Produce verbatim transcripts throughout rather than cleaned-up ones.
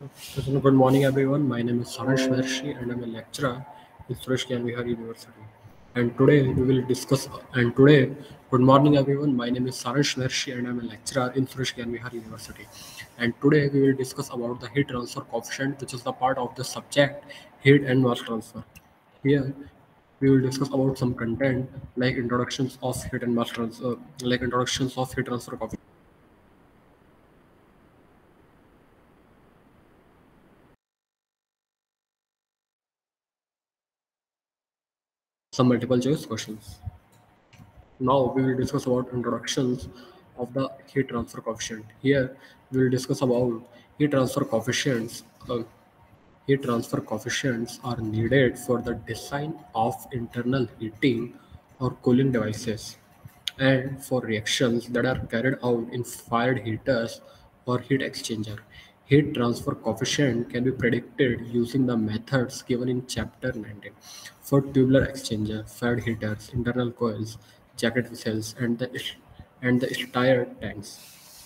So good morning, everyone. My name is Saransh Vershi, and I'm a lecturer in Suresh Gyan Vihar University. And today we will discuss. And today, good morning, everyone. My name is Saransh Vershi, and I'm a lecturer in Suresh Gyan Vihar University. And today we will discuss about the heat transfer coefficient, which is the part of the subject heat and mass transfer. Here we will discuss about some content like introductions of heat and mass transfer, like introductions of heat transfer coefficient. Some multiple choice questions. Now we will discuss about introductions of the heat transfer coefficient. Here we will discuss about heat transfer coefficients. Uh, heat transfer coefficients are needed for the design of internal heating or cooling devices and for reactions that are carried out in fired heaters or heat exchanger. Heat transfer coefficient can be predicted using the methods given in chapter nineteen. For tubular exchanger, fired heaters, internal coils, jacket vessels, and the and the stir tanks.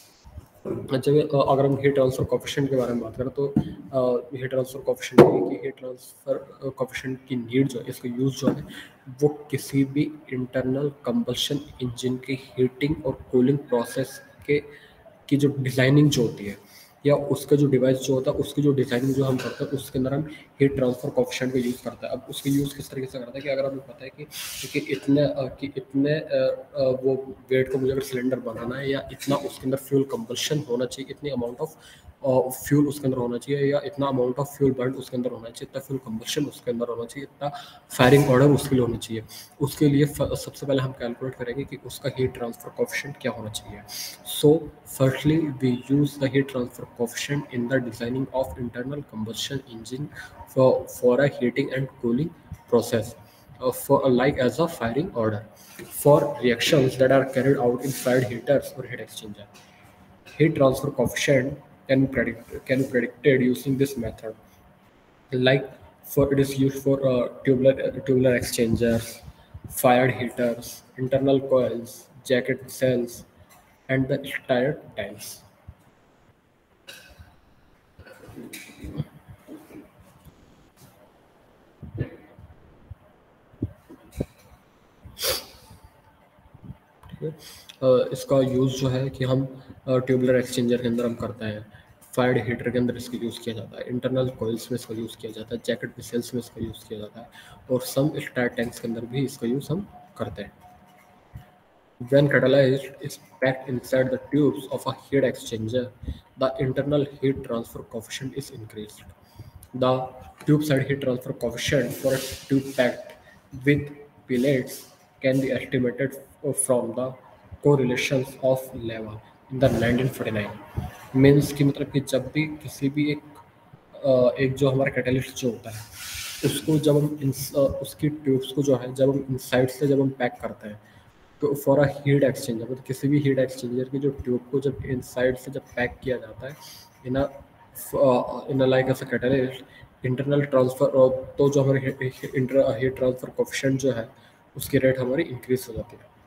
जब अ, अगर हम heat transfer coefficient के बारे में बात करें तो heat transfer coefficient है कि हीट ट्रांसफर कोफिशिएंट की नीड जो है इसका यूज़ जो है वो किसी भी इंटरनल कंबशन इंजन की हीटिंग और कूलिंग प्रोसेस के की जो डिज़ाइनिंग जो होती है या उसका जो डिवाइस जो होता है उसकी जो डिज़ाइनिंग जो हम करते हैं उसके अंदर हम हीट ट्रांसफर कोफिशिएंट का यूज़ करते हैं। अब उसका यूज़ किस तरीके से करते हैं कि अगर हमें पता है कि कि इतने अ, कि इतने अ, अ, वो वेट को मुझे अगर सिलेंडर बनाना है या इतना उसके अंदर फ्यूल कंबशन होना चाहिए, इतनी अमाउंट ऑफ फ्यूल उसके अंदर होना चाहिए या इतना अमाउंट ऑफ फ्यूल बर्न उसके अंदर होना चाहिए, इतना फ्यूल कंबशन उसके अंदर होना चाहिए, इतना फायरिंग ऑर्डर उसके लिए होना चाहिए। उसके लिए फ- सबसे पहले हम कैलकुलेट करेंगे कि उसका हीट ट्रांसफर कोफिशिएंट क्या होना चाहिए। So firstly we use the heat transfer coefficient in the designing of internal combustion engine for for a heating and cooling process uh, for like as a firing order for reactions that are carried out in fired heaters or heat exchanger. Heat transfer coefficient can predict can be predicted using this method. Like for it is used for uh, tubular uh, tubular exchangers, fired heaters, internal coils, jacket cells, and the stirred tanks. ठीक है। अ, इसका use जो है कि हम tubular exchanger के अंदर हम करते हैं, फायर्ड हीटर के अंदर इसका यूज़ किया जाता है, इंटरनल कोइल्स में इसका यूज़ किया जाता है, जैकेट मिसाइल्स में इसका यूज़ किया जाता है और सम स्टार टैंक्स के अंदर भी इसका यूज़ हम करते हैं। When catalyst is packed inside the tubes of a heat exchanger, the internal heat transfer coefficient is increased. The tube side heat transfer coefficient for a tube packed with pellets can be estimated from the correlations of lava in the nineteen forty-nine. Means कि मतलब कि जब भी किसी भी एक अ, एक जो हमारा कैटलिस्ट जो होता है उसको जब हम इन उसकी ट्यूब्स को जो है जब हम इनसाइड से जब हम पैक करते हैं तो फॉर अ हीट एक्सचेंजर मतलब किसी भी हीट एक्सचेंजर की जो ट्यूब को जब इनसाइड से जब पैक किया जाता है in a in a like as a catalyst internal transfer तो जो हमारी इंटर हीट ट्रांसफर कोफिशिएंट जो है उसकी रेट हमारी इंक्रीज हो जाती है।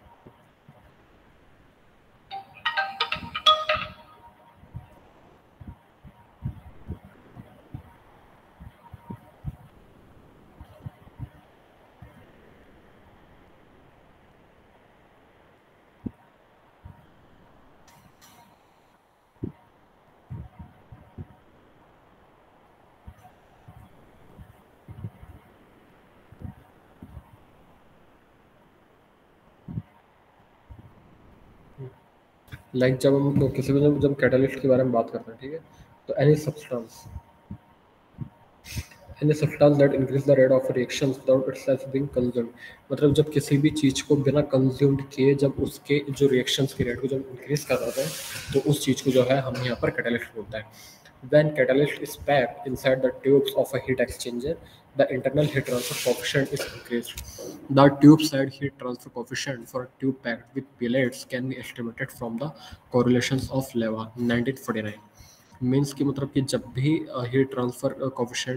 लाइक जब हम किसी भी जब जब कैटलिस्ट के बारे में बात करते हैं, ठीक है, तो any substance any substance that increase the rate of reactions without itself being consumed, मतलब जब किसी भी चीज़ को बिना कंज्यूम्ड किए जब उसके जो रिएक्शंस की रेट को जब इंक्रीज कर देते हैं तो उस चीज़ को जो है हम यहाँ पर कैटलिस्ट बोलते हैं। When catalyst is packed inside the tubes of a heat exchanger, the internal heat transfer coefficient is increased. The tube side heat transfer coefficient for a tube packed with pellets can be estimated from the correlations of leva nineteen forty-nine. Means कि मतलब कि जब भी heat transfer coefficient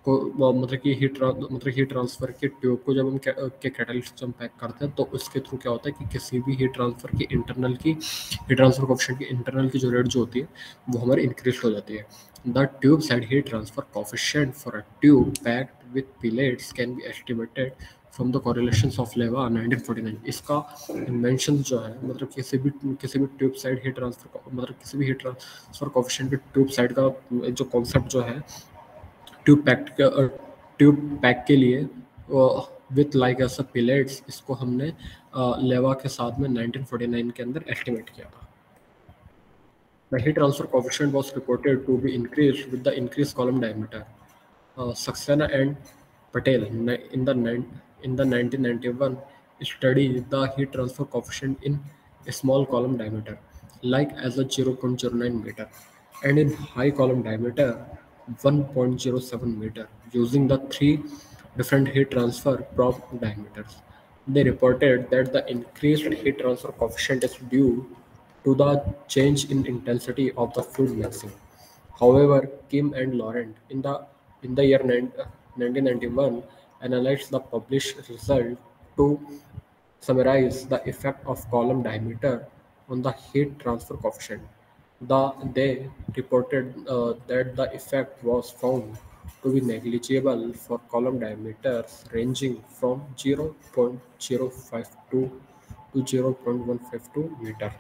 को वो मतलब कि heat ट्रा मतलब हीट ट्रांसफ़र के ट्यूब को जब हम कै के कैटालिस्ट से हम पैक करते हैं तो उसके थ्रू क्या होता है कि किसी भी हीट ट्रांसफ़र की इंटरनल की हीट ट्रांसफ़र कोएफ़िशिएंट की इंटरनल की जो रेट जो होती है वो हमारी इंक्रीज़ हो जाती है। The tube side heat transfer coefficient for a tube packed with pellets can be estimated from the correlations of Leva nineteen forty nine. इसका इन्वेंशन जो है मतलब किसी भी किसी भी ट्यूब साइड हीट ट्रांसफ़र मतलब किसी भी हीट ट्रांसफ़र कोएफ़िशिएंट के ट्यूब साइड का जो कॉन्सेप्ट जो है ट्यूब पैक ट्यूब पैक के लिए विथ लाइक ऐसा पिलेट्स इसको हमने लेवा के साथ में नाइनटीन फोर्टी नाइन के अंदर एस्टिमेट किया था। The heat transfer coefficient was reported to be increased with the increased column diameter. Uh, Saxena and Patel ni- in the nine in the nineteen ninety-one study the heat transfer coefficient in a small column diameter, like as a zero point zero nine meter, and in high column diameter one point zero seven meter, using the three different heat transfer probe diameters. They reported that the increased heat transfer coefficient is due to the change in intensity of the fluid mixing. However, Kim and Laurent in the in the year nine- nineteen ninety-one analyzed the published result to summarize the effect of column diameter on the heat transfer coefficient. The, they reported uh, that the effect was found to be negligible for column diameters ranging from zero point zero five two to zero point one five two meter.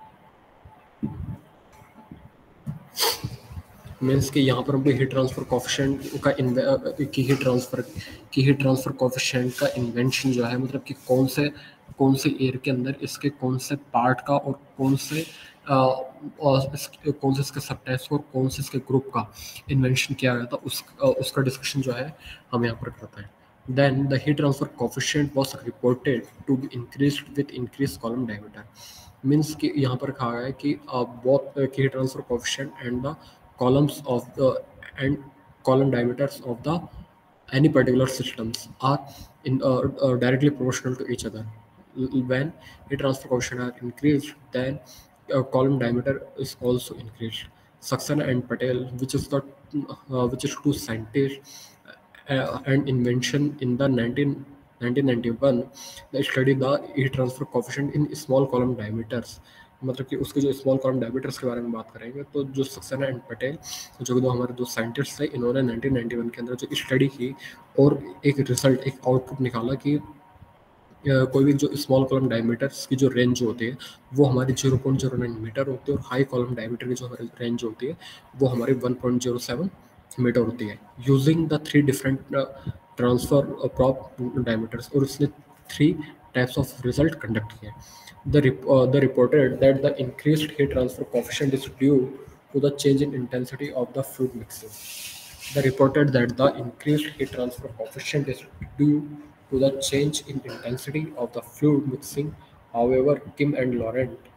Means कि यहाँ पर हमको heat transfer coefficient का इन्वे अ, की heat transfer की heat transfer coefficient का इन्वेंशन जो है मतलब कि कौन से कौन से एयर के अंदर इसके कौन से पार्ट का और कौन से अ, और इस कौन से इसके सब टाइप्स और कौन से इसके ग्रुप का इन्वेंशन किया गया था उस अ, उसका डिस्कशन जो है हम यहाँ पर करते हैं। Then the heat transfer coefficient was reported to be increased with increased column diameter. Means कि यहाँ पर कहा गया है कि बोथ की heat transfer coefficient and the columns of the and column diameters of the any particular systems are in uh, uh, directly proportional to each other. L- When heat transfer coefficient are increased, then uh, column diameter is also increased. Saxena and Patel, which is the uh, which is two scientists uh, and invention in the nineteen, nineteen ninety-one, they studied the heat transfer coefficient in small column diameters. मतलब कि उसके जो small column diameters के बारे में बात करेंगे तो जो सक्सेना एंड पटेल जो कि दो हमारे दो साइंटिस्ट थे इन्होंने नाइनटीन नाइंटी वन के अंदर जो स्टडी की और एक रिजल्ट एक आउटपुट निकाला कि अ, कोई भी जो स्मॉल कॉलम डायमीटर्स की जो रेंज होती है वो हमारी zero point zero nine meter होती है और हाई कॉलम डायमीटर की जो हमारी रेंज होती है वो हमारी one point zero seven meter होती है using the three different transfer prop diameters और उसने three types of result conduct किए the the reported that the increased heat transfer coefficient is due to the change in intensity of the fluid mixing. They reported that the increased heat transfer coefficient is due to the change in intensity of the fluid mixing. However, Kim and Laurent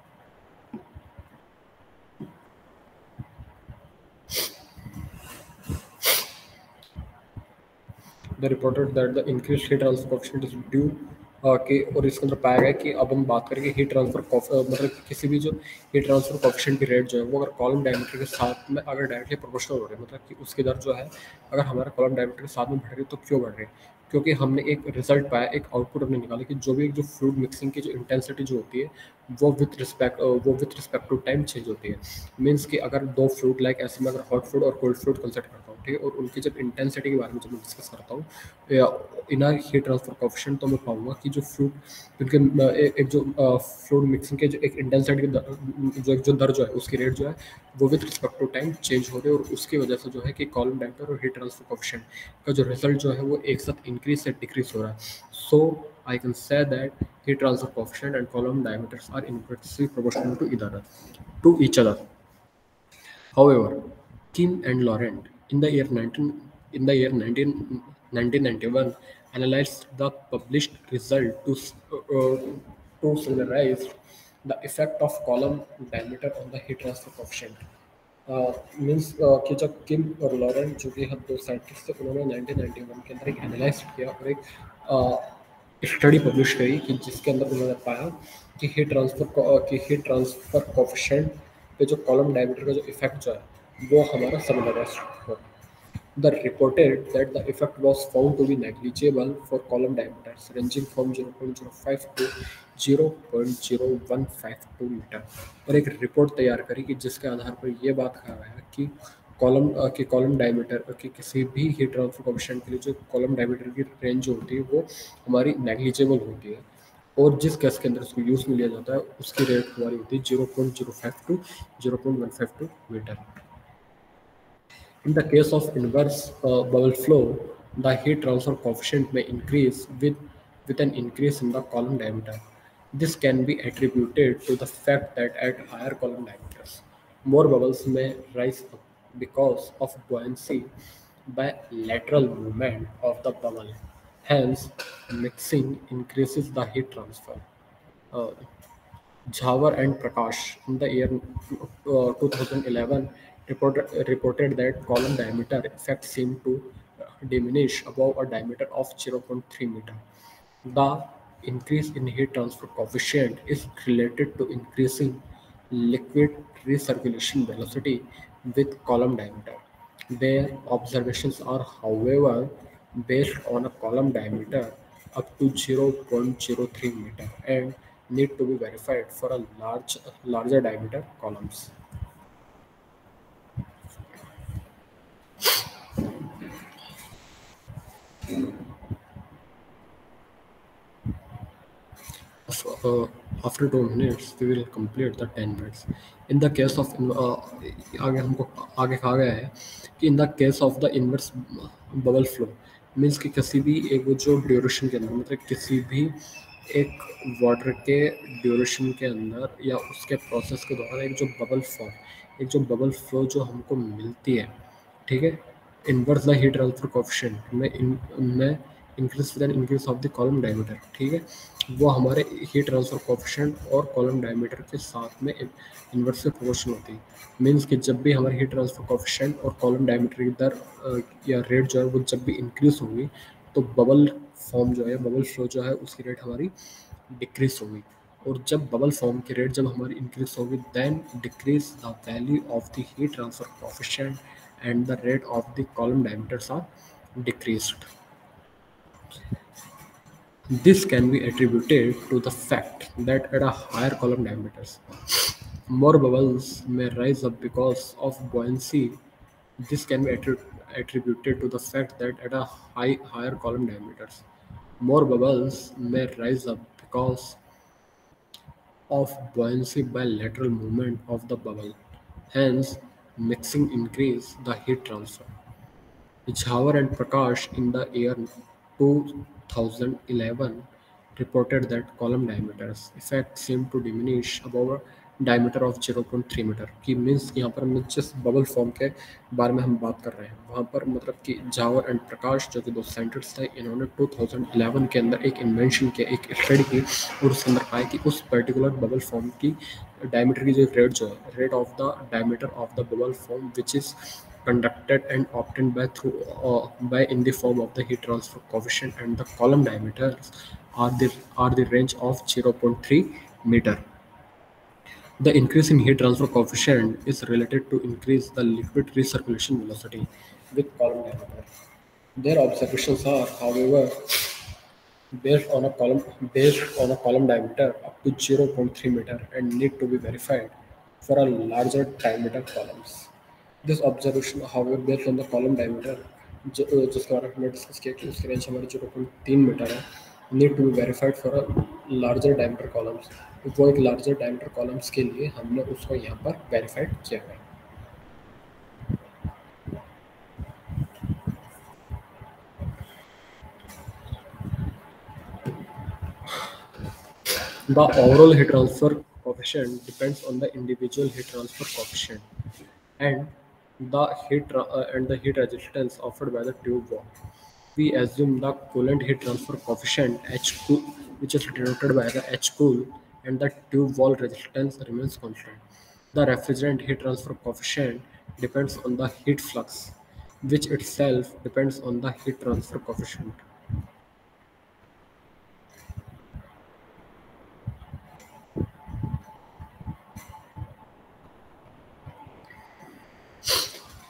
they reported that the increased heat transfer coefficient is due uh, कि और इसके अंदर पाया गया कि अब हम बात करेंगे हीट ट्रांसफर मतलब कि किसी भी जो हीट ट्रांसफर कोफिशिएंट की रेट जो है वो अगर कॉलम डायमीटर के साथ में अगर डायरेक्टली प्रोपोर्शनल हो रही है मतलब कि उसकी दर जो है अगर हमारा कॉलम डायमीटर के साथ में बढ़ रही है तो क्यों बढ़ रही है क्योंकि हमने एक रिजल्ट पाया एक आउटपुट हमने निकाला कि जो भी जो फ्लूइड मिक्सिंग की जो इंटेंसिटी जो होती है वो विथ रिस्पेक्ट वो with respect to time change होती है मीन्स कि अगर दो फ्लूइड लाइक ऐसे में अगर हॉट फ्लूइड और कोल्ड फ्लूइड कंसिडर करता हूँ ठीक है और उनकी जब इंटेंसिटी के बारे में जब मैं डिस्कस करता हूँ या इनर हीट ट्रांसफर कोफिशिएंट तो मैं पाऊंगा कि जो फ्लूइड उनके अ, ए- एक जो फ्लूइड मिक्सिंग के जो एक इंटेंसिटी की दर- जो एक जो दर जो है उसकी रेट जो है वो with respect to time change हो रही है और उसकी वजह से जो है कि कॉलम डायमीटर और हीट ट्रांसफर कोफिशिएंट का जो रिजल्ट जो है वो एक साथ इंक्रीज से डिक्रीज हो रहा है so I can say that heat transfer coefficient and column diameters are inversely proportional to each other to each other. However, Kim and Laurent in the year nineteen in the year nineteen nineteen ninety-one analyzed the published result to s- uh, to summarize the effect of column diameter on the heat transfer coefficient. Means कि जब किम और Laurent जो कि हम दो scientist थे उन्होंने nineteen ninety one के अंदर एक एनालाइज किया और एक स्टडी पब्लिश करी कि जिसके अंदर उन्होंने पाया कि हीट ट्रांसफर कि हीट ट्रांसफर कोफिशिएंट पे जो कॉलम डायमीटर का जो इफेक्ट जो है वो हमारा समझ हो The reported that the effect was found to be negligible for column diameters ranging from zero point zero five to zero point zero one five two meter और एक रिपोर्ट तैयार करी कि जिसके आधार पर यह बात कहा गया कि कॉलम के कॉलम डायमीटर के किसी भी हीट ट्रांसफर कोएफिशिएंट के लिए जो कॉलम डायमीटर की रेंज जो होती है वो हमारी नेग्लिजिबल होती है और जिस गैस के अंदर उसको यूज में लिया जाता है उसकी रेट हमारी होती है zero point zero five two zero point one five two meter. In the case of inverse uh, bubble flow, the heat transfer coefficient may increase with, with an increase in the column diameter. This can be attributed to the fact that at higher column diameters, more bubbles may rise up because of buoyancy by lateral movement of the bubble. Hence, mixing increases the heat transfer. Uh, Jhavar and Prakash in the year uh, two thousand eleven reported, reported that column diameter effect seemed to uh, diminish above a diameter of zero point three meter. The increase in heat transfer coefficient is related to increasing liquid recirculation velocity with column diameter. Their observations are, however, based on a column diameter up to zero point zero three meter and need to be verified for a large, larger diameter columns. uh, After two minutes we will complete the ten minutes. In the case of uh, आगे हमको आगे कहा गया है कि in the case of the inverse bubble flow means कि किसी भी एक वो जो ड्यूरेशन के अंदर मतलब किसी भी एक वाटर के ड्यूरेशन के अंदर या उसके प्रोसेस के दौरान एक जो बबल फॉर्म एक जो बबल फ्लो जो हमको मिलती है, ठीक है, inverse the heat transfer coefficient में इन में increase with an increase of the column diameter, ठीक है, वो हमारे हीट ट्रांसफर कोएफिशिएंट और कॉलम डायमीटर के साथ में इनवर्स से प्रोपोर्शनल होती है. मीन्स कि जब भी हमारी हीट ट्रांसफर कोएफिशिएंट और कॉलम डायमीटर की दर अ, या रेट जो है वो जब भी इंक्रीज होगी तो बबल फॉर्म जो है बबल फ्लो जो है उसकी रेट हमारी डिक्रीज होगी और जब बबल फॉर्म की रेट जब हमारी इंक्रीज होगी then decrease the value of the heat transfer coefficient and the rate of the column diameters are decreased. This can be attributed to the fact that at a higher column diameters, more bubbles may rise up because of buoyancy. This can be attri- attributed to the fact that at a high, higher column diameters, more bubbles may rise up because of buoyancy by lateral movement of the bubble. Hence, mixing increase the heat transfer. Jhawar and Prakash in the year two thousand eleven reported that column diameters effect seemed to diminish above a diameter of zero point three meter की means यहाँ पर हम जिस bubble form के बारे में हम बात कर रहे हैं वहाँ पर मतलब कि जावर एंड प्रकाश जो कि दो साइंटिस्ट थे इन्होंने टू थाउज़ेंड इलेवन के अंदर एक इन्वेंशन किया एक स्टडी की और उसके अंदर पाया कि उस पर्टिकुलर बबल फॉर्म की डायमीटर की जो रेट जो है rate of the diameter of the bubble form which is conducted and obtained by through uh, by in the form of the heat transfer coefficient and the column diameters are the are the range of zero point three meter. The increase in heat transfer coefficient is related to increase the liquid recirculation velocity with column diameter. Their observations are, however, based on a column based on a column diameter up to zero point three meter and need to be verified for a larger diameter columns. This observation, however, based on the column diameter ज- अ, जिसके बारे में हमने discuss किया कि उसकी range हमारी zero point तीन मीटर है, need to be verified for a larger diameter columns. वो एक लार्जर डायमीटर कॉलम्स के लिए हमने उसको यहाँ पर वेरीफाइड किया है. The overall heat transfer coefficient depends on the individual heat transfer coefficient and the heat tra- uh, and the heat resistance offered by the tube wall. We assume the coolant heat transfer coefficient H cool, which is denoted by the H cool, and the tube wall resistance remains constant. The refrigerant heat transfer coefficient depends on the heat flux, which itself depends on the heat transfer coefficient.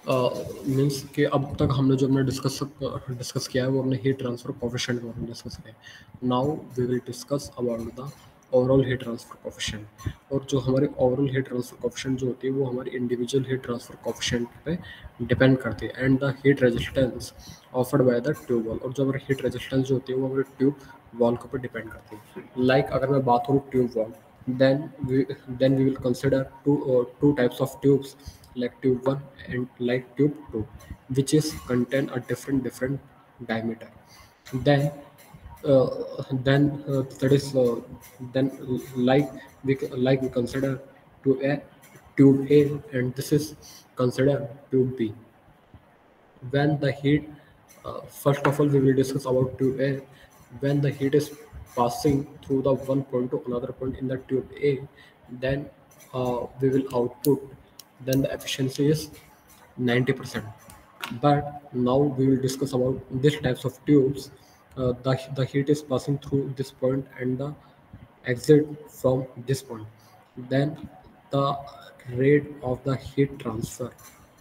Means कि अब तक हमने जो हमने discuss discuss किया है वो हमने हीट ट्रांसफर कोफिशिएंट के बारे में डिस्कस किया है। Now we will discuss about the overall heat transfer coefficient. और जो हमारी ओवरऑल हीट ट्रांसफर कोफिशिएंट जो होती है वो हमारी इंडिविजुअल हीट ट्रांसफर कोफिशिएंट पे डिपेंड करती है and the heat resistance offered by the tube wall. और जो हमारी हीट रेजिस्टेंस जो होती है वो हमारे ट्यूब वॉल के ऊपर डिपेंड करती है। लाइक like, अगर मैं बात करूँ tube wall, then we then we will consider two uh, two types of tubes, like tube one and like tube two, which is contain a different different diameter. Then uh, then uh, that is uh, then like we like we consider to a tube A, and this is considered tube B. When the heat uh, first of all we will discuss about tube A. When the heat is passing through the one point to another point in the tube A, then uh, we will output, then the efficiency is ninety percent. But now we will discuss about these types of tubes. Uh, the, the heat is passing through this point and the exit from this point. Then the rate of the heat transfer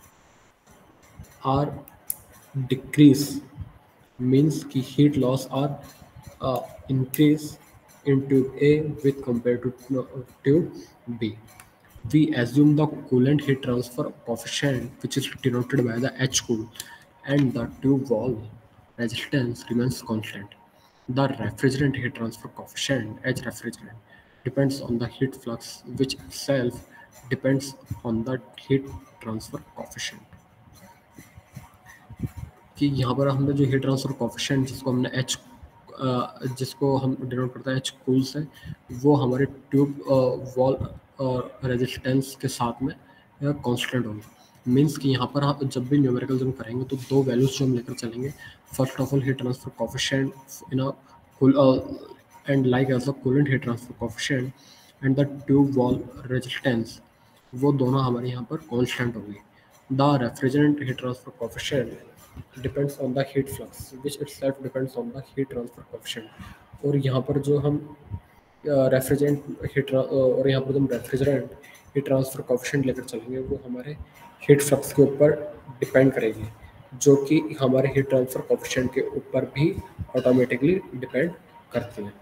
are decrease, means कि heat loss are uh, increase in tube A with compared to uh, tube B. We assume the coolant heat transfer coefficient, which is denoted by the H cool, and the tube wall resistance remains constant. The refrigerant heat transfer coefficient, H refrigerant, depends on the heat flux, which itself depends on the heat transfer coefficient. कि यहाँ पर हमने जो heat transfer coefficient जिसको हमने H जिसको हम denote करते हैं एच कूल से, वो हमारे ट्यूब वॉल रेजिस्टेंस के साथ में कांस्टेंट होगी। मींस कि यहाँ पर हम जब भी न्यूमेरिकल जब करेंगे तो दो वैल्यूज जो हम लेकर चलेंगे, first of all heat transfer coefficient in a cool and like as a coolant heat transfer coefficient and the tube wall resistance, वो दोनों हमारे यहाँ पर कांस्टेंट होगी। The refrigerant heat transfer coefficient depends on the heat flux, which itself depends on the heat transfer coefficient. और यहाँ पर जो हम रेफ्रिजरेंट हीट और यहाँ पर जो हम रेफ्रिजरेंट हीट ट्रांसफर कोफिशिएंट लेकर चलेंगे वो हमारे हीट फ्लक्स के ऊपर डिपेंड करेगी, जो कि हमारे हीट ट्रांसफर कोफिशिएंट के ऊपर भी ऑटोमेटिकली डिपेंड करती है।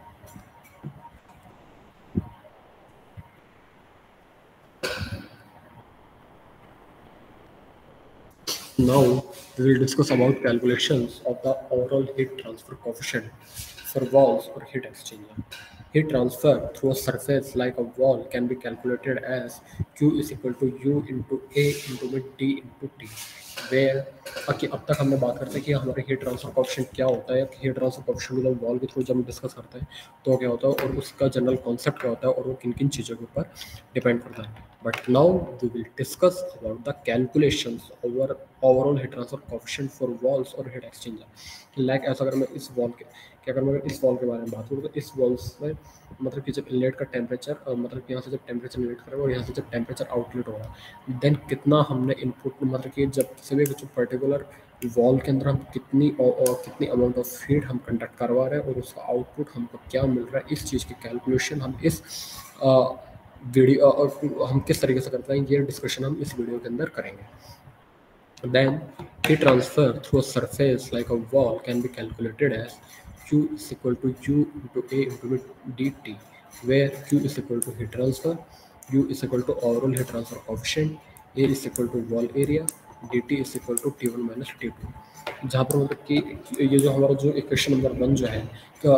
Now we will discuss about calculations of the overall heat transfer coefficient for walls or heat exchanger. Heat transfer through a surface like a wall can be calculated as Q is equal to U into A into D into T, where okay, अब तक हमने बात करते हैं कि हमारे heat transfer coefficient क्या होता है, हीट ट्रांसफर कोएफिशिएंट जब वॉल के थ्रू जब हम डिस्कस करते हैं तो क्या होता है और उसका जनरल कॉन्सेप्ट क्या होता है और वो किन किन चीज़ों के ऊपर डिपेंड करता है। But now we will discuss about the calculations over overall heat transfer coefficient for walls or heat exchanger. Like ऐसा अगर मैं इस वॉल के क्या अगर मैं इस वॉल के बारे में बात करूँ तो इस वॉल्स में मतलब कि जब इनलेट का टेम्परेचर मतलब कि यहाँ से जब टेम्परेचर इनलेट करेगा और यहाँ से जब टेम्परेचर आउटलेट होगा, देन कितना हमने इनपुट मतलब कि जब किसी भी जो पर्टिकुलर वॉल के अंदर हम कितनी और, और कितनी अमाउंट ऑफ हीट हम कंडक्ट करवा रहे हैं और उसका आउटपुट हमको क्या मिल रहा है, इस चीज़ की कैलकुलेशन हम इस आ, वीडियो और हम किस तरीके से करते हैं ये डिस्कशन हम इस वीडियो के अंदर करेंगे। Then heat transfer through a surface like a wall can be calculated as Q is equal to U into A into dt, where Q is equal to heat transfer, U is equal to overall heat transfer coefficient, A is equal to wall area, dt is equal to T one minus T two। जहाँ पर मतलब कि ये जो हमारा जो equation number one जो है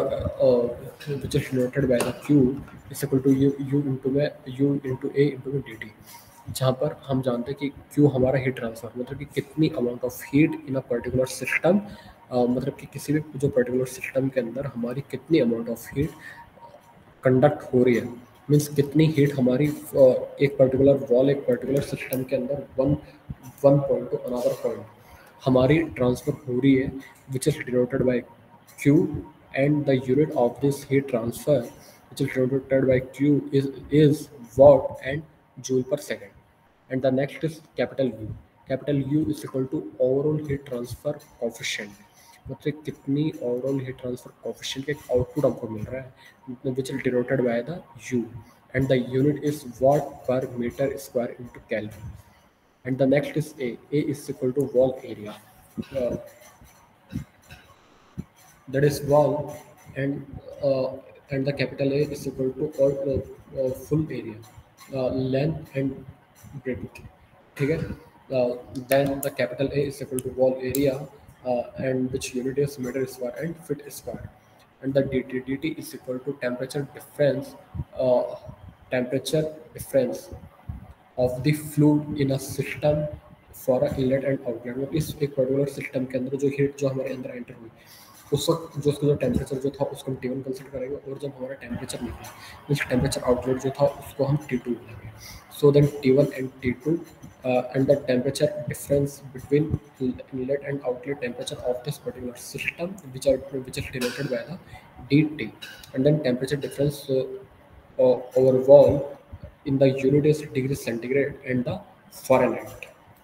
which is denoted by the Q is equal to U U into में U into A into dt, जहाँ पर हम जानते हैं कि Q हमारा हीट ट्रांसफर मतलब कि कितनी amount of heat in a particular system, मतलब कि किसी भी जो पर्टिकुलर सिस्टम के अंदर हमारी कितनी अमाउंट ऑफ हीट कंडक्ट हो रही है, मीन्स कितनी हीट हमारी एक पर्टिकुलर वॉल एक पर्टिकुलर सिस्टम के अंदर one one point to another point हमारी ट्रांसफर हो रही है, which is denoted by Q, and the unit of this heat transfer which is denoted by Q is is watt and joule per second. And the next is capital U. Capital U is equal to overall heat transfer coefficient, मतलब कितनी overall heat transfer coefficient के output हमको मिल रहा है, which is denoted by the U, and the unit is watt per meter square into Kelvin. And the next is A. A is equal to wall area. Uh, that is wall, and uh, and the capital A is equal to all uh, uh, full area, uh, length and breadth. ठीक है? Uh, then the capital A is equal to wall area, uh, and which unit is meter square and feet square, and the dt dt is equal to temperature difference, uh, temperature difference of the fluid in a system for a inlet and outlet. मतलब इस एक particular system के अंदर जो heat जो हमारे अंदर enter हुई, उस वक्त जो उसका जो टेम्परेचर जो था उसको हम टी वन कंसिडर करेंगे, और जब हमारा टेम्परेचर निकला उस टेम्परेचर आउटलेट जो था उसको हम टी टू बोलेंगे. So then T one and T two and the temperature difference between inlet and outlet temperature of this particular system which are which is denoted by the dt, and then temperature difference uh, uh, over wall in the unit is degree centigrade and the Fahrenheit.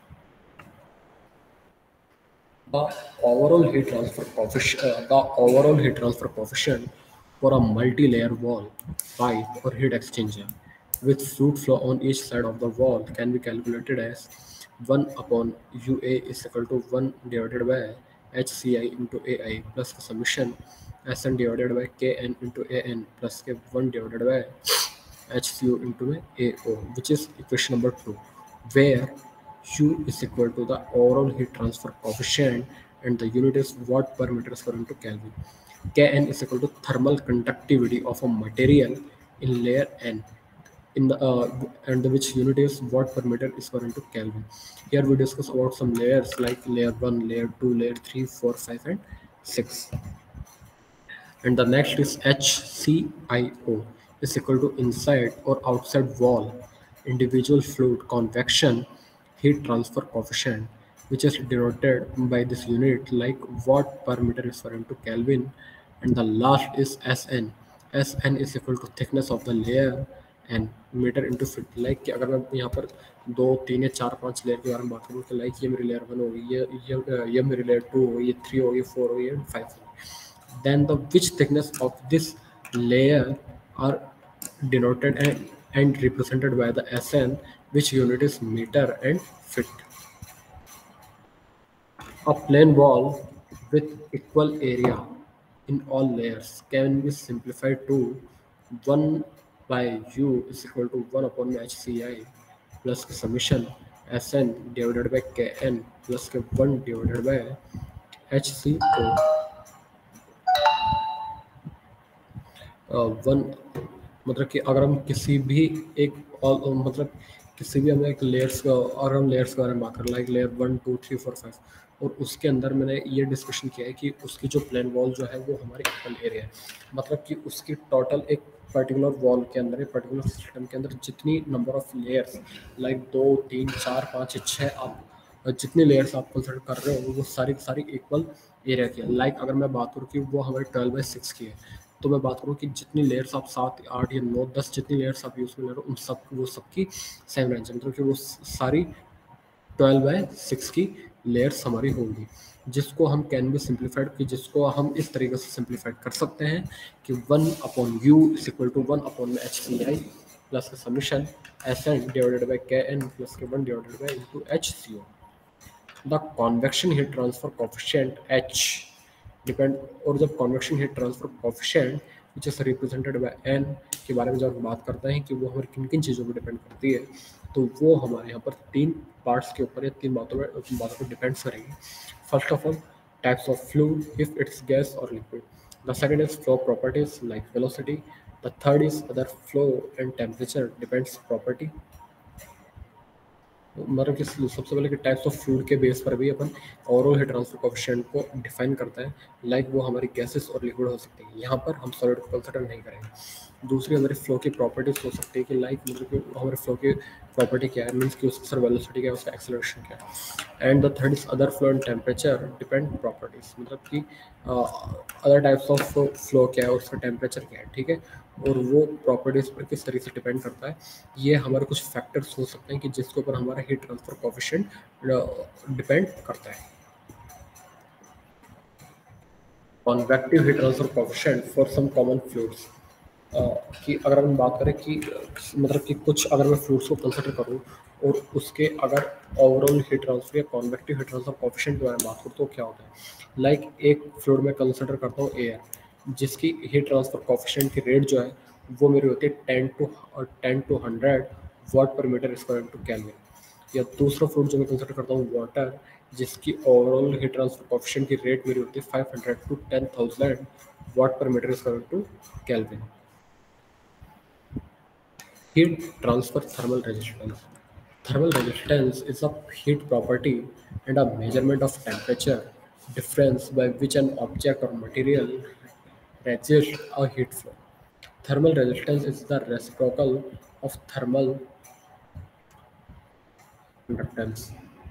The overall heat transfer coefficient, uh, the overall heat transfer coefficient for a multi-layer wall, pipe, or heat exchanger with fluid flow on each side of the wall can be calculated as one upon U A is equal to one divided by H C I into A I plus the summation S N divided by K N into A N plus K one divided by H C O into A O, which is equation number two, where U is equal to the overall heat transfer coefficient and the unit is watt per meter square into Kelvin. Kn is equal to thermal conductivity of a material in layer N in the uh, and the which unit is watt per meter square into Kelvin. Here we discuss about some layers like layer one, layer two, layer three, four, five, and six. And the next is H C I O is equal to inside or outside wall individual fluid convection heat transfer coefficient, which is denoted by this unit like watt per meter square into Kelvin. And the last is S N. S N is equal to thickness of the layer and meter into feet. Like कि अगर मैं यहाँ पर दो तीन या चार पांच लेयर के बारे में बात करूँ तो लाइक ये मेरी लेयर वन होगी, ये ये ये मेरी लेयर टू होगी, ये थ्री होगी, फोर होगी एंड फाइव होगी. Then the which thickness of this layer are denoted and, and represented by the S N, which unit is meter and feet. A plane wall with equal area in all layers can be simplified to one by U is equal to one upon H C I plus summation S N divided by K N plus K one divided by H C O. One मतलब कि अगर हम किसी भी एक all मतलब किसी भी हमें एक लेयर्स का और हम लेयर्स के बारे में बात करें like layer one two three four five, और उसके अंदर मैंने ये डिस्कशन किया है कि उसकी जो प्लेन वॉल जो है वो हमारी इक्वल एरिया है, मतलब कि उसकी टोटल एक पर्टिकुलर वॉल के अंदर एक पर्टिकुलर सिस्टम के अंदर जितनी नंबर ऑफ लेयर्स लाइक दो तीन चार पाँच छः आप जितने लेयर्स आप कंसिडर कर रहे हो वो सारी सारी इक्वल एरिया की है. लाइक अगर मैं बात करूँ कि वो हमारी ट्वेल्व बाई सिक्स की है, तो मैं बात करूँ कि जितनी लेयर्स आप सात आठ या नौ दस जितनी लेयर्स आप यूज़ में ले रहे हो उन सब वो सबकी सेम रेंज है, मतलब कि वो सारी ट्वेल्व बाई सिक्स की लेयर्स हमारी होंगी, जिसको हम कैन बी सिंप्लीफाइड कि जिसको हम इस तरीके से सिंप्लीफाइड कर सकते हैं कि one upon U is equal to one upon H C I plus का summation S N divided by K N plus K one divided by into H C O. The convection heat transfer coefficient H depend, और जब convection heat transfer coefficient which is represented by N के बारे में जब हम बात करते हैं कि वो हमारी किन किन चीज़ों पर डिपेंड करती है, तो वो हमारे यहाँ पर तीन पार्ट्स के ऊपर या तीन बातों में बातों पर डिपेंड्स करेंगी. First of all types of fluid if it's gas और liquid. The second is flow properties like velocity. The third is other flow and temperature depends property. मतलब कि सबसे पहले कि टाइप्स ऑफ फ्लूइड के बेस पर भी अपन ओवरऑल हीट ट्रांसफर कोएफिशिएंट को डिफाइन करते हैं, लाइक वो हमारी गैसेस और लिक्विड हो सकती है, यहाँ पर हम सॉलिड को कंसिडर नहीं करेंगे. दूसरी हमारी फ्लो की प्रॉपर्टीज हो सकती है कि लाइक मतलब कि हमारे फ्लो की प्रॉपर्टी क्या है, मीन्स कि उसकी सर वेलोसिटी क्या है, उसका एक्सेलरेशन क्या है. And the third is other flow and temperature depend properties, मतलब कि अदर टाइप्स ऑफ फ्लो क्या है, उसका टेम्परेचर क्या है, ठीक है, और वो प्रॉपर्टीज पर किस तरीके से डिपेंड करता है. ये हमारे कुछ फैक्टर्स हो सकते हैं कि जिसके ऊपर हमारा हीट ट्रांसफर कोएफिशिएंट डिपेंड करता है. Convective heat transfer coefficient for some common fluids. अ, कि अगर हम बात करें कि मतलब कि कुछ अगर मैं फ्लूइड्स को कंसिडर करूँ और उसके अगर ओवरऑल हीट ट्रांसफर या कॉन्वेक्टिव हीट ट्रांसफर कोएफिशिएंट के बारे में बात करूँ तो क्या होता है। लाइक एक फ्लूइड में कंसिडर करता हूँ एयर, जिसकी हीट ट्रांसफर कोएफिशिएंट की रेट जो है वो मेरी होती है ten to ten to hundred watt per meter square to kelvin. या दूसरा फ्लूइड जो मैं कंसिडर करता हूँ वाटर, जिसकी ओवरऑल हीट ट्रांसफर कोएफिशिएंट की रेट मेरी होती है five hundred to ten thousand watt per meter square to kelvin. Heat transfer thermal resistance. Thermal resistance is a heat property and a measurement of temperature difference by which an object or material resists a heat flow. Thermal resistance is the reciprocal of thermal conductance.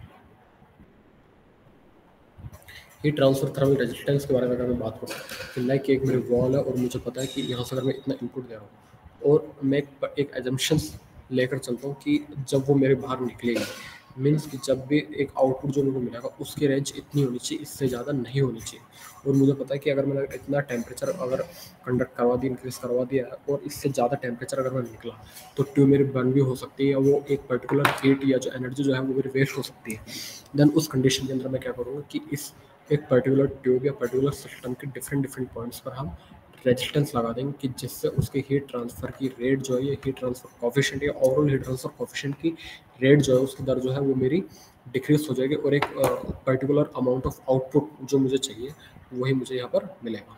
Heat transfer thermal resistance के बारे में अगर मैं बात करूँ तो like एक मेरे वॉल है और मुझे पता है कि यहाँ से अगर मैं इतना इनपुट दे रहा हूँ और मैं एक, एक एजम्पशंस लेकर चलता हूँ कि जब वो मेरे बाहर निकलेगी, मीन्स कि जब भी एक आउटपुट जो मेरे को मिलेगा उसकी रेंज इतनी होनी चाहिए, इससे ज़्यादा नहीं होनी चाहिए। और मुझे पता है कि अगर मैंने इतना टेम्परेचर अगर कंडक्ट करवा दिया, इंक्रीज करवा दिया और इससे ज़्यादा टेम्परेचर अगर मैं निकला तो ट्यूब मेरी बर्न भी हो सकती है या वो एक पर्टिकुलर हीट या जो एनर्जी जो है वो मेरी वेस्ट हो सकती है। देन उस कंडीशन के अंदर मैं क्या करूँगा कि इस एक पर्टिकुलर ट्यूब या पर्टिकुलर सिस्टम के डिफरेंट डिफरेंट पॉइंट्स पर हम रेजिस्टेंस लगा देंगे कि जिससे उसके हीट ट्रांसफर की रेट जो है, ये हीट ट्रांसफर कोफिशिएंट या ओवरऑल हीट ट्रांसफर कोफिशिएंट की रेट जो है उसकी दर जो है वो मेरी डिक्रीज हो जाएगी और एक पर्टिकुलर अमाउंट ऑफ आउटपुट जो मुझे चाहिए वही मुझे यहाँ पर मिलेगा।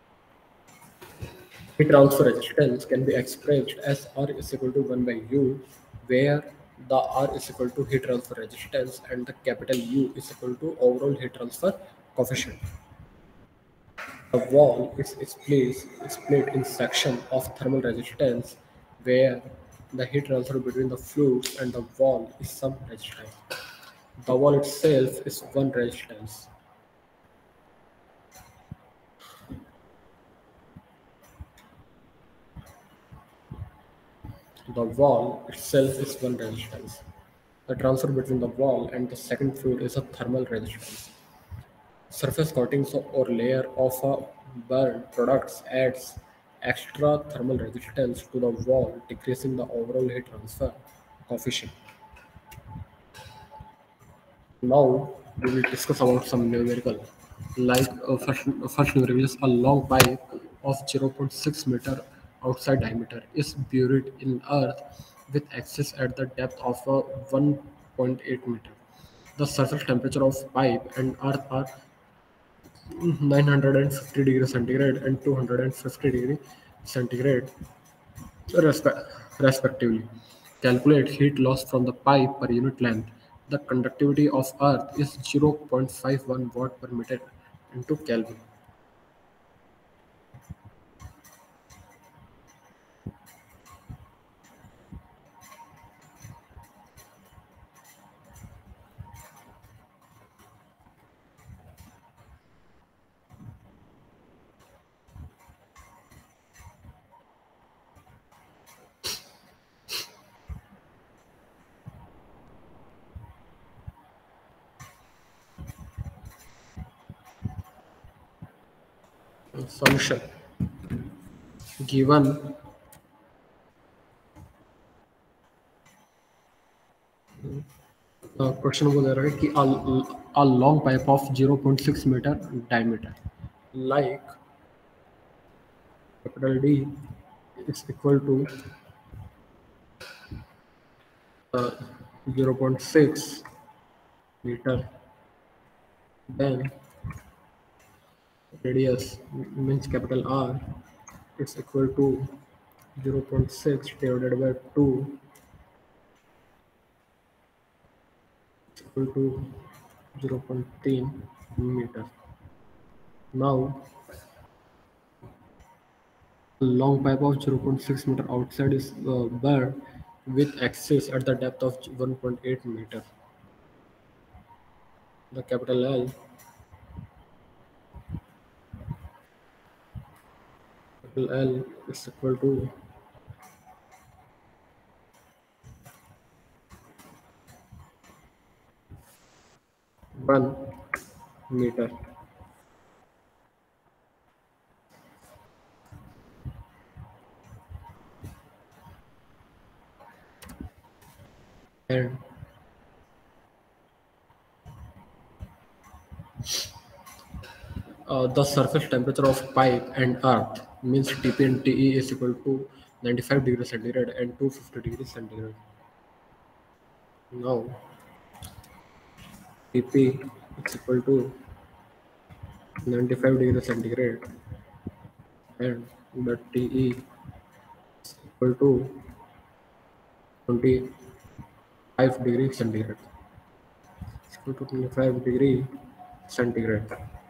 Heat transfer resistance can be expressed as R is equal to one by U, where the R is equal to heat transfer resistance and the capital U is equal to overall heat transfer coefficient. The wall is split, split in section of thermal resistance where the heat transfer between the fluids and the wall is some resistance. The wall itself is one resistance. The wall itself is one resistance. The transfer between the wall and the second fluid is a thermal resistance. Surface coatings or layer of a burned products adds extra thermal resistance to the wall, decreasing the overall heat transfer coefficient. Now we will discuss about some numerical. Like uh, first, first numerical is a long pipe of zero point zero point six meter outside diameter is buried in earth with access at the depth of uh, one point eight meter. The surface temperature of pipe and earth are nine hundred fifty degrees centigrade and two hundred fifty degree centigrade respe- respectively. Calculate heat loss from the pipe per unit length. The conductivity of earth is zero point five one watt per meter into Kelvin. Solution. Given uh, question वो दे रहा है कि a, a long pipe of zero point zero point six meter diameter, like capital D is equal to uh, zero point zero point six meter, then radius means capital R is equal to zero point zero point six divided by two is equal to zero point three meter. Now, a long pipe of zero point zero point six meter outside is uh, burned with access at the depth of one point eight meter. The capital L, capital L is equal to one meter. and uh, the surface temperature of pipe and earth means T P and T E is equal to ninety-five degrees centigrade and two hundred fifty degrees centigrade. Now T P is equal to ninety-five degrees centigrade and the T E is equal to twenty-five degrees centigrade. It's equal to twenty-five degree centigrade.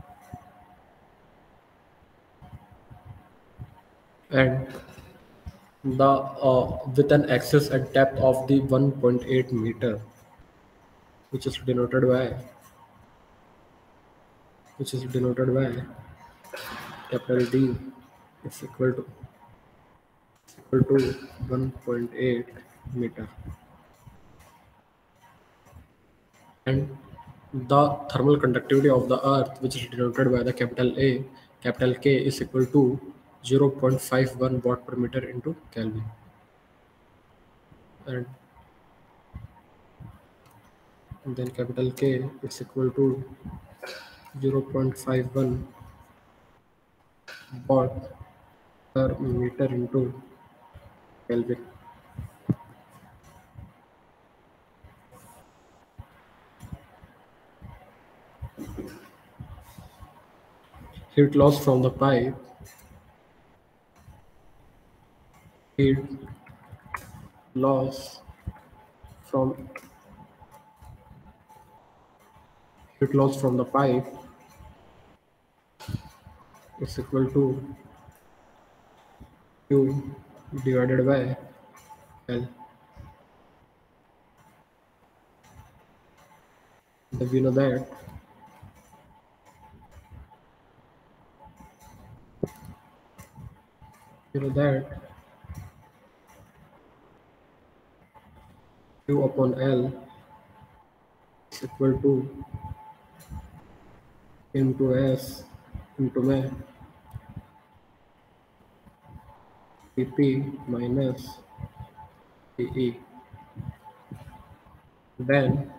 And the uh, with an axis at depth of the one point eight meter, which is denoted by which is denoted by capital D is equal to equal to one point eight meter, and the thermal conductivity of the earth, which is denoted by the capital A, capital K, is equal to zero point five one watt per meter into Kelvin. And then capital K is equal to zero point five one watt per meter into Kelvin. Heat loss from the pipe heat loss from heat loss from the pipe is equal to Q divided by L. Then we know that we know that Q upon L is equal to into S into my P P minus P E. Then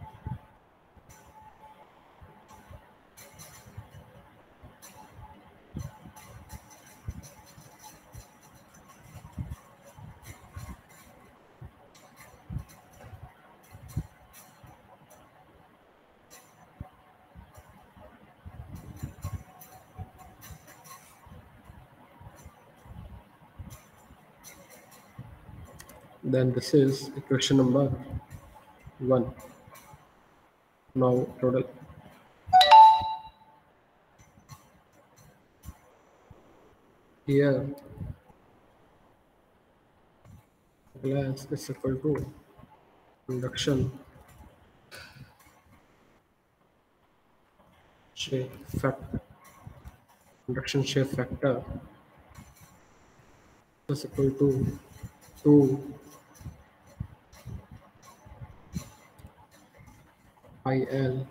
then this is equation number one. Now total here glass is equal to conduction shape factor. Conduction shape factor is equal to two pi L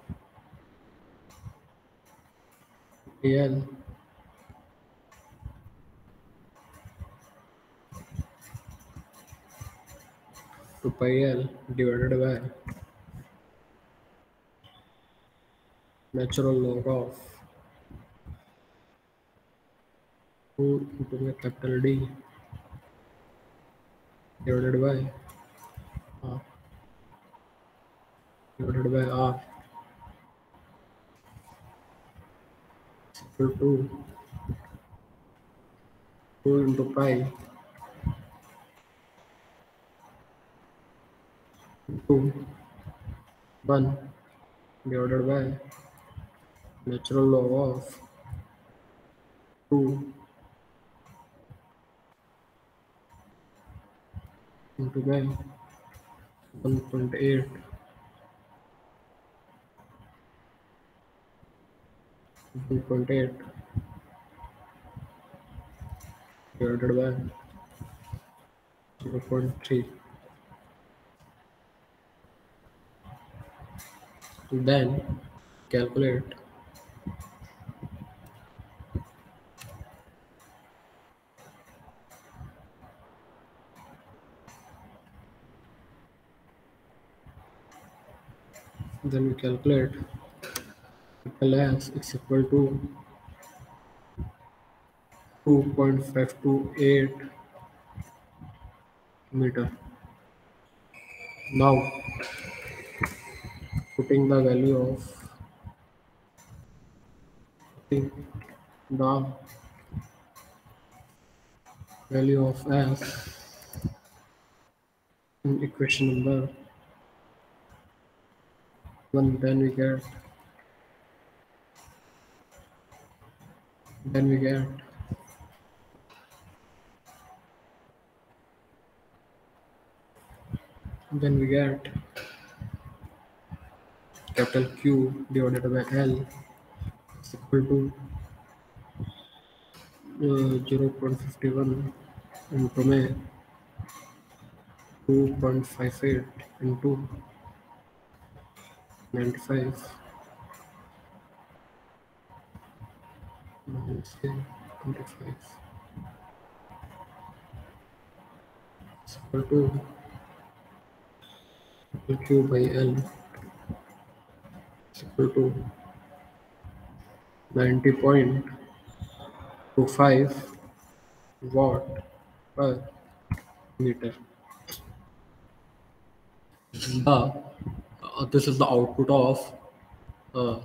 P L to pi L divided by natural log of two into the capital D divided by R divided by R is equal to two into pi into one divided by natural log of two into by one point eight one point eight divided by zero point three. Then calculate Then we calculate capital S is equal to two point five two eight meter. Now putting the value of putting the value of S in equation number one, then we get then we get then we get capital Q divided by L is equal to uh, zero point five one into May two point five eight into ninety-five minus twenty-five is equal to Q by L is equal to ninety point two five watt per meter. The uh, this is the output of uh,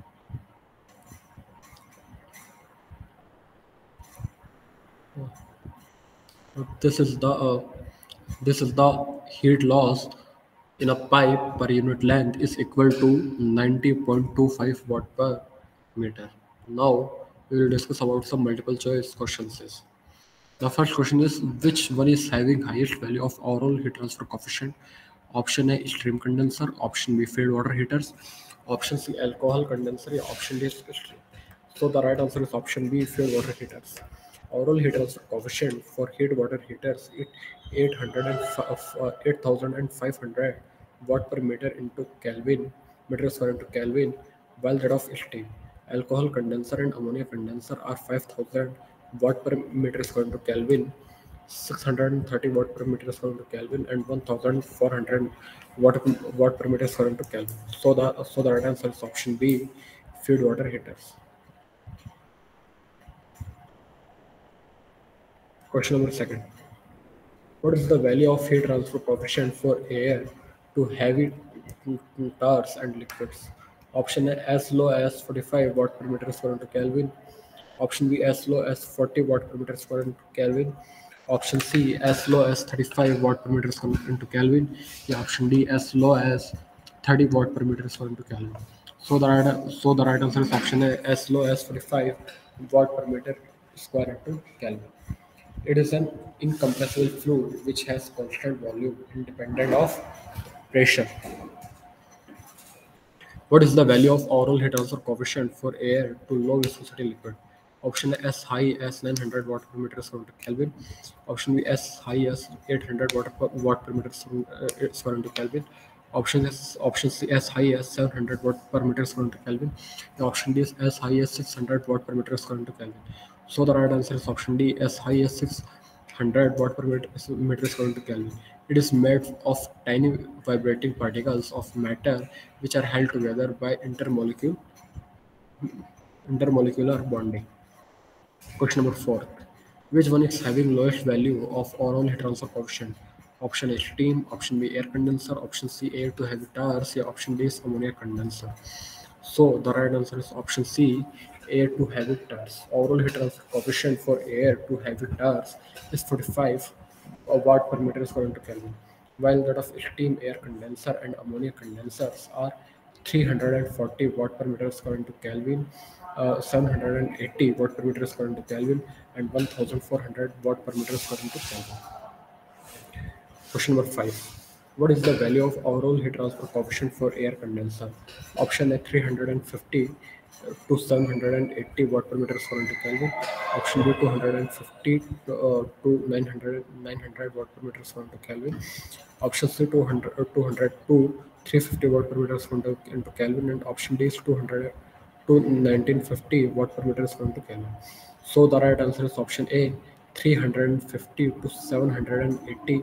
this is the uh, this is the heat loss in a pipe per unit length is equal to ninety point two five watt per meter. Now we will discuss about some multiple choice questions. The first question is, which one is having highest value of overall heat transfer coefficient? Option A, stream condenser. Option B, field water heaters. Option C, alcohol condenser. Yeah, option D is stream. So the right answer is option B, field water heaters. Overall heat transfer coefficient for heat water heaters is eight hundred uh, eight thousand five hundred watt per meter into Kelvin, meter square into Kelvin, while that of steam, alcohol condenser and ammonia condenser are five thousand watt per meter square into Kelvin, six hundred thirty watt per meter square into Kelvin, and one thousand four hundred watt, watt per meter square into Kelvin. So the so the right answer is option B, field water heaters. Question number second. What is the value of heat transfer coefficient for air to heavy tars and liquids? Option A, as low as forty-five watt per meter square into Kelvin. Option B, as low as forty watt per meter square into Kelvin. Option C, as low as thirty-five watt per meter square into Kelvin. Yeah, option D, as low as thirty watt per meter square into Kelvin. So the right, so the right answer is option A, as low as forty-five watt per meter square into Kelvin. It is an incompressible fluid which has constant volume independent of pressure. What is the value of overall heat transfer coefficient for air to low viscosity liquid? Option A, as high as nine hundred watt per meter square into Kelvin. Option B, as high as eight hundred watt per, watt per meter square into Kelvin. Option S, option C, as high as seven hundred watt per meter square into Kelvin. The option D is as high as six hundred watt per meter square into Kelvin. So the right answer is option D, as high as six hundred watt per meter, meter square into Kelvin. It is made of tiny vibrating particles of matter which are held together by intermolecule, intermolecular bonding. Question number four. Which one is having lowest value of overall heat transfer coefficient? Option A, steam. Option B, air condenser. Option C, air to heavy tars. Yeah, option D is ammonia condenser. So the right answer is option C, air to heavy tars. Overall heat transfer coefficient for air to heavy tars is forty-five watt per meter square into Kelvin, while that of steam, air condenser, and ammonia condensers are three hundred forty watt per meter square into Kelvin, uh, seven hundred eighty watt per meter square into Kelvin, and one thousand four hundred watt per meter square into Kelvin. Question number five. What is the value of overall heat transfer coefficient for air condenser? Option A, three hundred fifty to seven hundred eighty watt per meter square into Kelvin. Option B, two hundred fifty to, uh, to nine hundred, nine hundred watt per meter square into Kelvin. Option C, two hundred, uh, two hundred to three hundred fifty watt per meter square into, into Kelvin. And option D is two hundred to nineteen fifty watt per meter square into Kelvin. So the right answer is option A, three hundred fifty to seven hundred eighty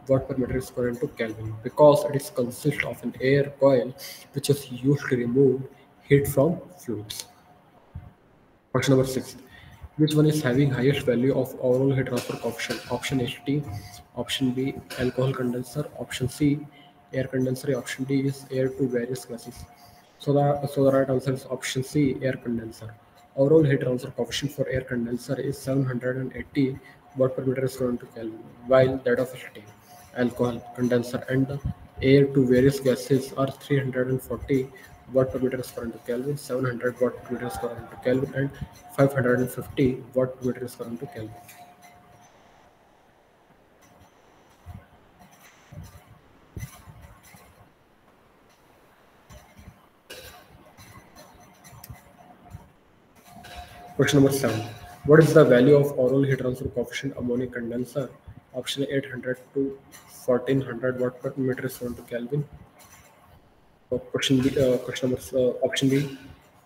watt per meter square into Kelvin, because it is consist of an air coil which is used to remove heat from fluids. Question number six. Which one is having highest value of overall heat transfer coefficient? Option H T, option B alcohol condenser, option C air condenser, option D is air to various gases. So the so the right answer is option C air condenser. Overall heat transfer coefficient for air condenser is seven hundred eighty watt per meter square into Kelvin, while that of H T alcohol condenser and the air to various gases are three hundred forty watt per meter square into Kelvin, seven hundred watt per meter square into Kelvin, and five hundred fifty watt per meter square into Kelvin. Question number seven. What is the value of oral heat transfer coefficient ammonia condenser? Option A eight hundred to fourteen hundred watt per meter square into Kelvin. Uh, question B, uh, question number uh, option B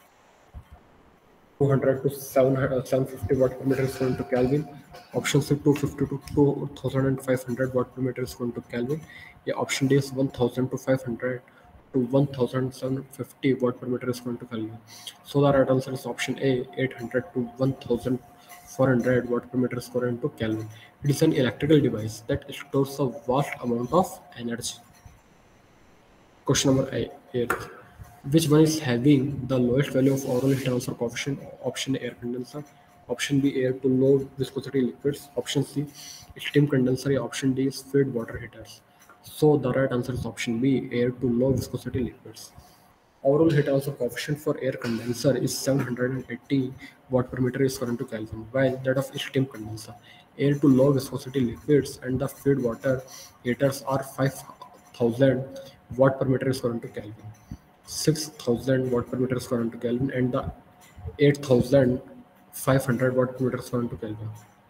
two hundred to seven hundred, uh, seven hundred fifty watt per meter square into Kelvin. Option C two hundred fifty to two thousand five hundred watt per meter square into Kelvin. Yeah, option D is one thousand to five hundred to one thousand seven hundred fifty watt per meter square into Kelvin. So the right answer is option A eight hundred to one thousand four hundred watt per meter square into Kelvin. It is an electrical device that stores a vast amount of energy. Question number eight. Which one is having the lowest value of overall heat transfer coefficient? Option A, air condenser. Option B, air to low viscosity liquids. Option C, steam condenser. Option D is feed water heaters. So the right answer is option B, air to low viscosity liquids. Overall heat transfer coefficient for air condenser is seven hundred eighty watt per meter square into Kelvin, while that of steam condenser, air to low viscosity liquids, and the feed water heaters are five thousand watt per meter square into Kelvin, six thousand watt per meter square into Kelvin, and the eight thousand five hundred watt per meter square into Kelvin.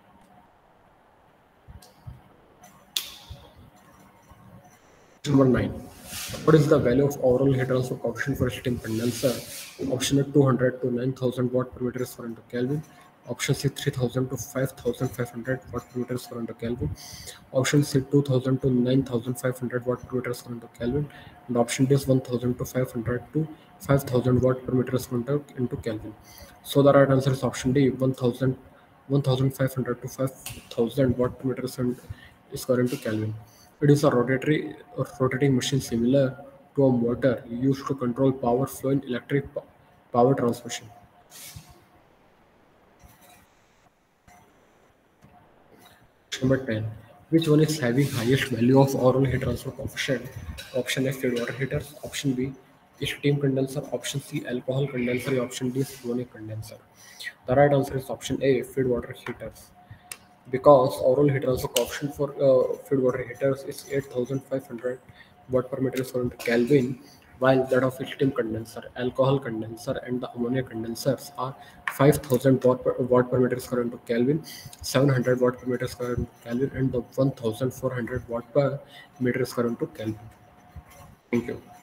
Number nine. What is the value of overall heat transfer coefficient for steam condenser? Option A two hundred to nine thousand watt per meter square into Kelvin. Option C three thousand to five thousand five hundred watt per meter square into Kelvin. Option C two thousand to nine thousand five hundred watt per meter square into Kelvin. And option D is one thousand to five hundred to five thousand watt per meter square into into Kelvin. So the right answer is option D one thousand one thousand five hundred to five thousand watt per meter square into Kelvin. It is a rotatory a rotating machine similar to a motor used to control power flow in electric po- power transmission. Number ten. Which one is having highest value of overall heat transfer coefficient? Option A feed water heaters. Option B steam condenser. Option C alcohol condenser. Option D is ammonia condenser. The right answer is option A feed water heaters, because overall heat transfer coefficient for uh, feed water heaters is eight thousand five hundred watt per meter square into Kelvin, while that of steam condenser, alcohol condenser, and the ammonia condensers are five thousand watt per, watt per meter square into Kelvin, seven hundred watt per meter square into Kelvin, and the one thousand four hundred watt per meter square into Kelvin. Thank you.